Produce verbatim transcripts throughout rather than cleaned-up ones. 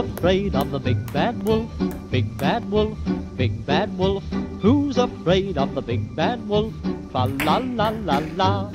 afraid of the big bad wolf? Big bad wolf, big bad wolf. Who's afraid of the big bad wolf? Fa la la la la.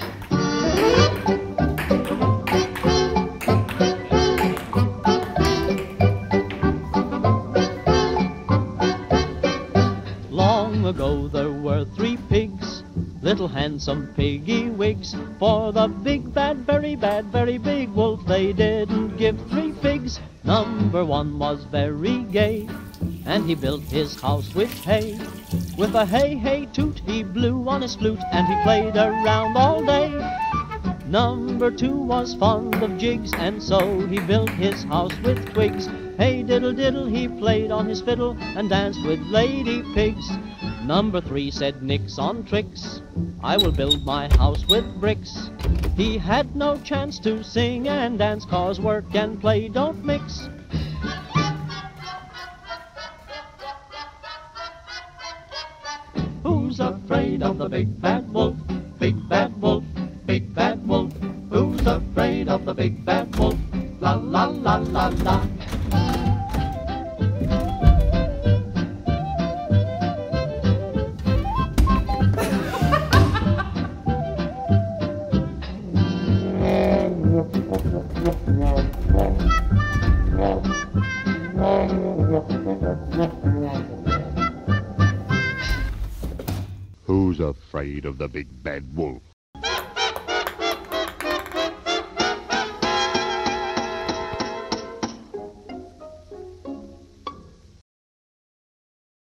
Long ago there were three pigs, little handsome piggy wigs. For the big bad, very bad, very big wolf they didn't give three figs. Number one was very gay, and he built his house with hay. With a hey hey toot he blew on his flute, and he played around all day. Number two was fond of jigs, and so he built his house with twigs. Hey diddle diddle he played on his fiddle, and danced with lady pigs. Number three said nix on tricks, I will build my house with bricks. He had no chance to sing and dance, 'cause work and play don't mix. Who's afraid of the big bad wolf? Big bad wolf, big bad wolf. Who's afraid of the big bad wolf? La la la la la. Who's afraid of the big bad wolf?